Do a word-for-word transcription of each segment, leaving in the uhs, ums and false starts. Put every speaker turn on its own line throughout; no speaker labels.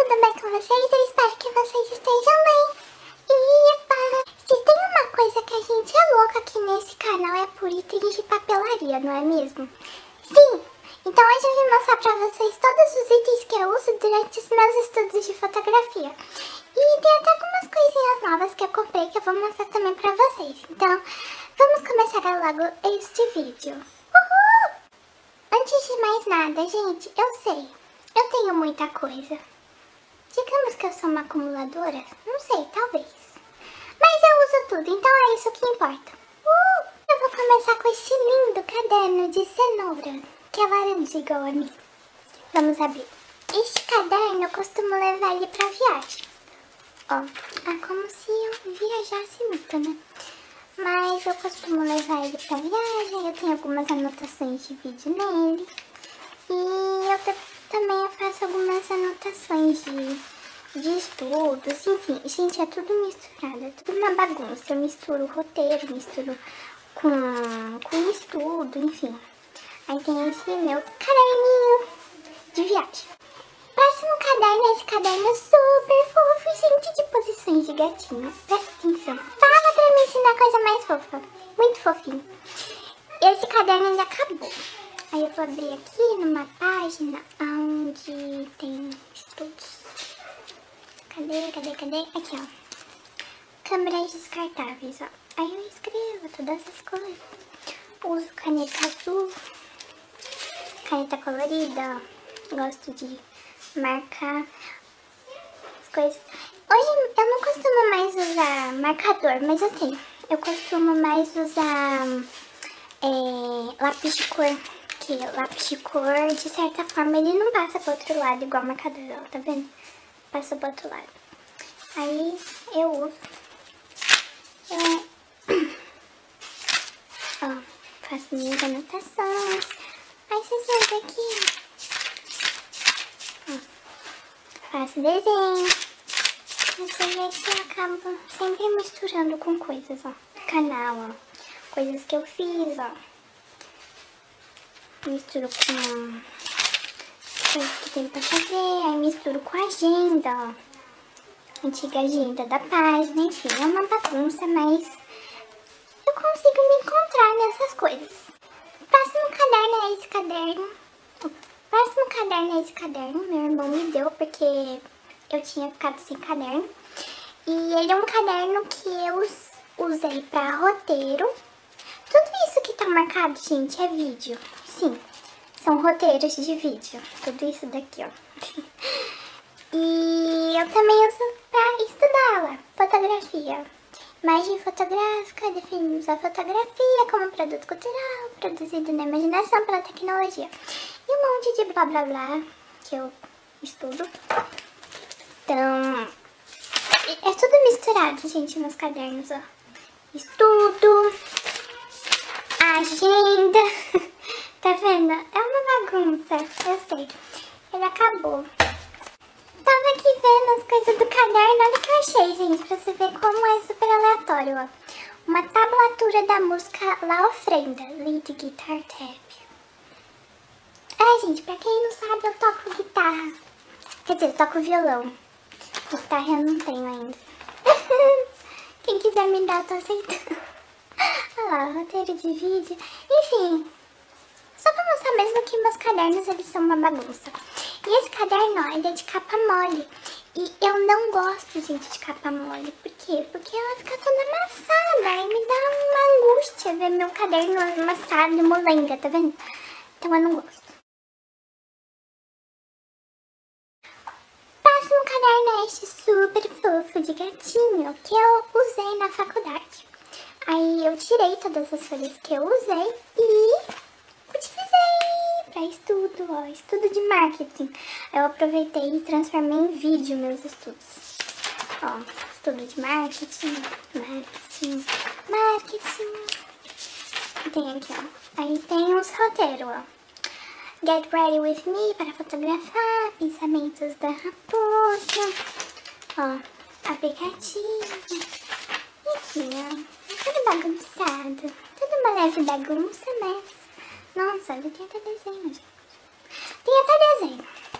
tudo bem com vocês? Eu espero que vocês estejam bem. E para... se tem uma coisa que a gente é louca aqui nesse canal é por itens de papelaria, não é mesmo? Sim! Então hoje eu vim mostrar pra vocês todos os itens que eu uso durante os meus estudos de fotografia. E tem até algumas coisinhas novas que eu comprei que eu vou mostrar também pra vocês. Então, vamos começar logo este vídeo. Uhul! Antes de mais nada, gente, eu sei, eu tenho muita coisa. Digamos que eu sou uma acumuladora? Não sei, talvez. Mas eu uso tudo, então é isso que importa. Uh! Eu vou começar com esse lindo caderno de cenoura, que é laranja igual a mim. Vamos abrir. Este caderno eu costumo levar ele pra viagem. Ó, é como se eu viajasse muito, né? Mas eu costumo levar ele pra viagem, eu tenho algumas anotações de vídeo nele. E eu também eu faço algumas anotações de, de estudos, enfim. Gente, é tudo misturado, é tudo uma bagunça. Eu misturo roteiro, misturo com, com estudo, enfim. Aí tem esse meu caderninho de viagem. Próximo caderno, esse caderno é super fofo, gente, de posições de gatinho. Presta atenção. Fala pra me ensinar a coisa mais fofa. Muito fofinho. Esse caderno ainda acabou. Aí eu vou abrir aqui numa página onde tem estudos. Cadê, cadê, cadê? Aqui, ó. Câmeras descartáveis, ó. Aí eu escrevo todas as coisas. Uso caneta azul. Caneta colorida, ó. Gosto de marcar as coisas. Hoje eu não costumo mais usar marcador, mas eu tenho. Eu costumo mais usar é, lápis de cor. Que lápis de cor, de certa forma, ele não passa pro outro lado igual marcador, ó, tá vendo? Passa pro outro lado. Aí eu uso. É, ó, faço minhas anotações. Aí vocês vão ver aqui. Faço desenho. Você vê que eu acabo sempre misturando com coisas, ó. Canal, ó. Coisas que eu fiz, ó. Misturo com coisas que tem pra fazer. Aí misturo com agenda, ó. Antiga agenda da página, enfim. É uma bagunça, mas eu consigo me encontrar nessas coisas. O próximo caderno é esse caderno. O próximo caderno é esse caderno. Meu irmão me deu porque eu tinha ficado sem caderno. E ele é um caderno que eu usei pra roteiro. Tudo isso que tá marcado, gente, é vídeo. Sim, são roteiros de vídeo. Tudo isso daqui, ó. E eu também uso pra estudar lá, fotografia. Imagem fotográfica, definimos a fotografia como produto cultural, produzido na imaginação pela tecnologia. E um monte de blá blá blá que eu estudo. Então, é tudo misturado, gente, nos cadernos, ó. Estudo, agenda, tá vendo? É uma bagunça, eu sei. Ele acabou. Tava aqui vendo as coisas do caderno, olha o que eu achei, gente, pra você ver como é super aleatório, ó. Uma tablatura da música La Ofrenda, Lead Guitar Tab. É, gente, pra quem não sabe, eu toco guitarra. Quer dizer, eu toco violão. Guitarra eu não tenho ainda. Quem quiser me dar, eu tô aceitando. Olha lá, roteiro de vídeo. Enfim, só pra mostrar mesmo que meus cadernos, eles são uma bagunça. E esse caderno, ó, ele é de capa mole. E eu não gosto, gente, de capa mole. Por quê? Porque ela fica toda amassada. E me dá uma angústia ver meu caderno amassado e molenga, tá vendo? Então eu não gosto. Próximo caderno é este super fofo de gatinho que eu usei na faculdade. Aí eu tirei todas as folhas que eu usei e utilizei pra estudo, ó, estudo de marketing. Eu aproveitei e transformei em vídeo meus estudos. Ó, estudo de marketing, marketing, marketing. Tem aqui, ó. Aí tem os roteiros, ó. Get ready with me para fotografar, pensamentos da raposa. Ó, aplicativo. Enfim, ó. Tudo bagunçado. Tudo uma leve bagunça, mas... Nossa, olha, tem até desenho, gente. Tem até desenho.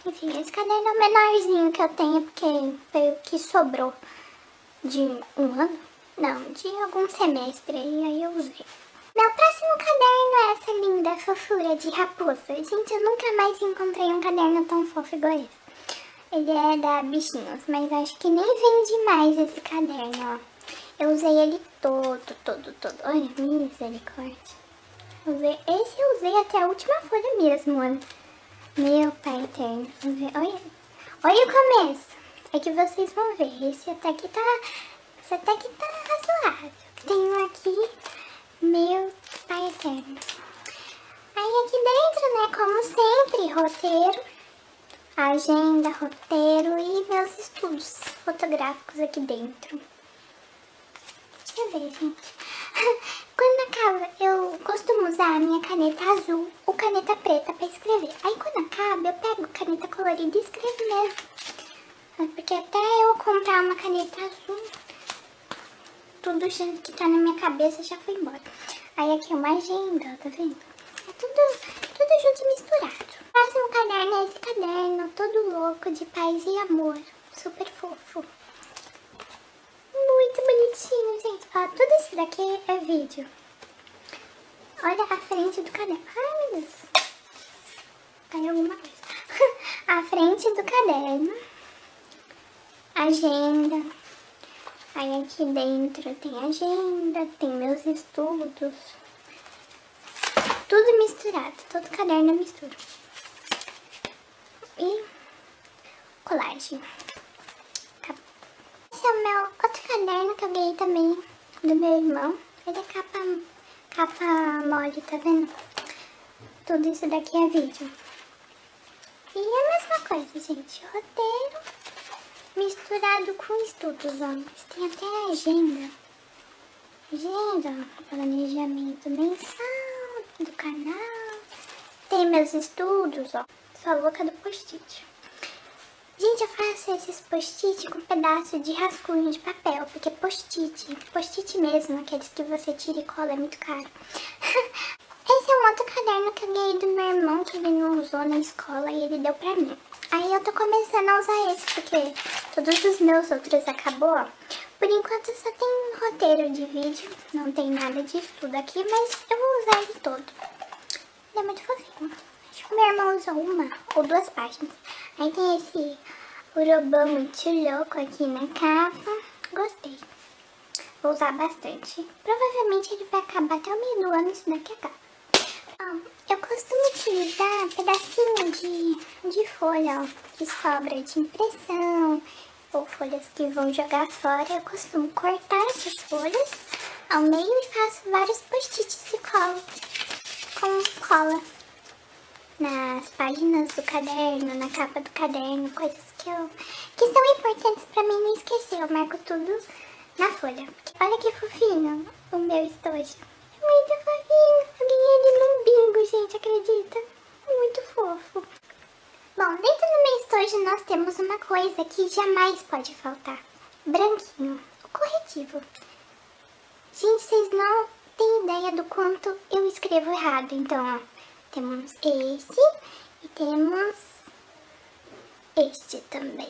Enfim, esse caderno é o menorzinho que eu tenho, porque foi o que sobrou de um ano. Não, de algum semestre, e aí eu usei. Meu próximo caderno é essa linda fofura de raposa. Gente, eu nunca mais encontrei um caderno tão fofo igual esse. Ele é da Bichinhos, mas acho que nem vende mais esse caderno, ó. Eu usei ele todo, todo, todo. Olha, misericórdia. Usei, esse eu usei até a última folha mesmo, olha. Meu pai eterno. Olha, olha o começo. É que vocês vão ver. Esse até que tá, esse até que tá razoável. Tem um aqui, meu pai eterno. Aí aqui dentro, né, como sempre, roteiro. Agenda, roteiro e meus estudos fotográficos aqui dentro. Deixa eu ver, gente. Quando acaba, eu costumo usar a minha caneta azul ou caneta preta pra escrever. Aí quando acaba, eu pego caneta colorida e escrevo mesmo. Porque até eu comprar uma caneta azul, tudo que tá na minha cabeça já foi embora. Aí aqui é uma agenda, tá vendo? É tudo, tudo junto e misturado. O próximo caderno é esse caderno, todo louco, de paz e amor. Super fofo. Muito bonitinho, gente. Ó, tudo isso daqui é vídeo. Olha a frente do caderno. Ai, meu Deus. Caiu alguma coisa. A frente do caderno. Agenda. Aí aqui dentro tem agenda, tem meus estudos. Tudo misturado. Todo caderno eu misturo. E colagem. Esse é o meu outro caderno que eu ganhei também do meu irmão. Ele é capa, capa mole, tá vendo? Tudo isso daqui é vídeo. E é a mesma coisa, gente. Roteiro misturado com estudos, ó. Tem até agenda. Agenda, planejamento mensal do canal. Tem meus estudos, ó. Sou louca do post-it. Gente, eu faço esses post-it com pedaço de rascunho de papel, porque post-it, post-it mesmo, aqueles que você tira e cola, é muito caro. Esse é um outro caderno que eu ganhei do meu irmão, que ele não usou na escola e ele deu pra mim. Aí eu tô começando a usar esse, porque todos os meus outros acabou. Por enquanto só tem roteiro de vídeo, não tem nada de estudo aqui, mas eu vou usar ele todo. Ele é muito fofinho. Acho que meu irmão usou uma ou duas páginas. Aí tem esse urobã muito louco aqui na capa. Gostei. Vou usar bastante. Provavelmente ele vai acabar até o meio do ano, isso daqui acaba. Ó, eu costumo utilizar pedacinho de, de folha, ó, que sobra de impressão, ou folhas que vão jogar fora. Eu costumo cortar essas folhas ao meio e faço vários post-its e colo com cola nas páginas do caderno, na capa do caderno, coisas que, eu, que são importantes pra mim não esquecer. Eu marco tudo na folha. Olha que fofinho o meu estojo. É muito fofinho. Eu ganhei ele num bingo, gente, acredita? Muito fofo. Bom, dentro do meu estojo nós temos uma coisa que jamais pode faltar. Branquinho, o corretivo. Gente, vocês não têm ideia do quanto eu escrevo errado. Então, ó, temos esse e temos este também.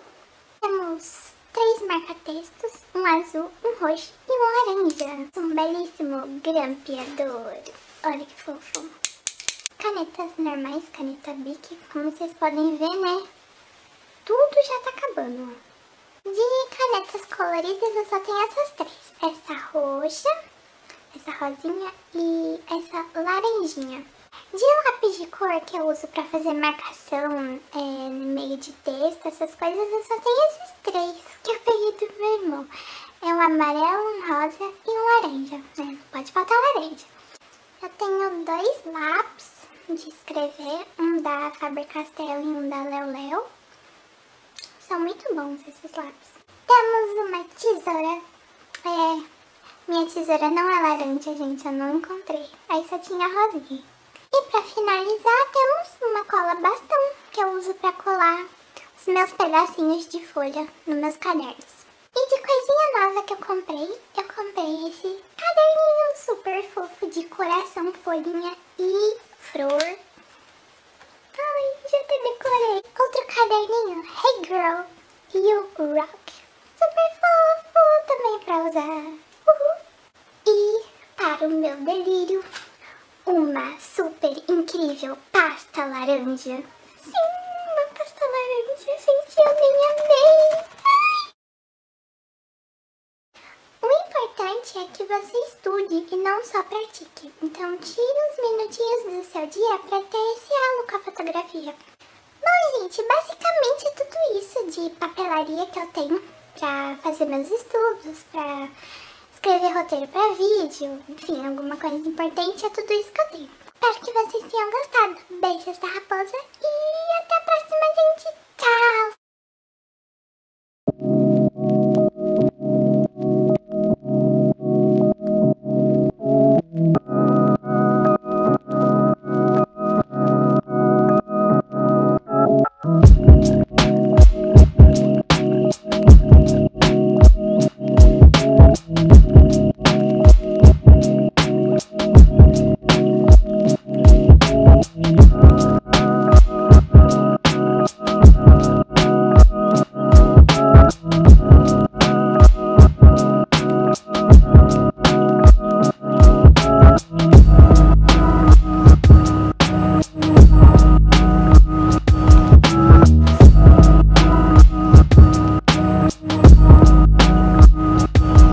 Temos três marca-textos, um azul, um roxo e um laranja. Um belíssimo grampeador. Olha que fofo. Canetas normais, caneta Bic, como vocês podem ver, né? Tudo já tá acabando, ó. De canetas coloridas eu só tenho essas três. Essa roxa, essa rosinha e essa laranjinha. De lápis de cor que eu uso pra fazer marcação é, no meio de texto, essas coisas, eu só tenho esses três que eu peguei do meu irmão. É um amarelo, um rosa e um laranja, né? Não pode faltar laranja. Eu tenho dois lápis de escrever, um da Faber-Castell e um da Léo Léo. São muito bons esses lápis. Temos uma tesoura. É, minha tesoura não é laranja, gente, eu não encontrei. Aí só tinha rosinha. E pra finalizar, temos uma cola bastão, que eu uso pra colar os meus pedacinhos de folha nos meus cadernos. E de coisinha nova que eu comprei, eu comprei esse caderninho super fofo de coração, folhinha e flor. Ai, já até decorei. Outro caderninho, Hey Girl, You Rock. Super fofo, também pra usar. Uhul. E para o meu delírio, uma super incrível pasta laranja. Sim, uma pasta laranja, gente, eu nem amei. O importante é que você estude e não só pratique. Então tire uns minutinhos do seu dia para ter esse halo com a fotografia. Bom, gente, basicamente é tudo isso de papelaria que eu tenho para fazer meus estudos, para escrever roteiro para vídeo, enfim, alguma coisa importante, é tudo isso que eu tenho. Espero que vocês tenham gostado. Beijos da raposa e até a próxima, gente. Tchau!